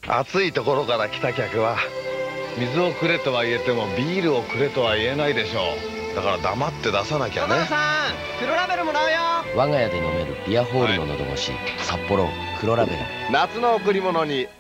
暑いところから来た客は水をくれとは言えてもビールをくれとは言えないでしょう。だから黙って出さなきゃね。 小さん、黒ラベルもらうよ。 我が家で飲めるビアホールの喉越し、札幌黒ラベル。 夏の贈り物に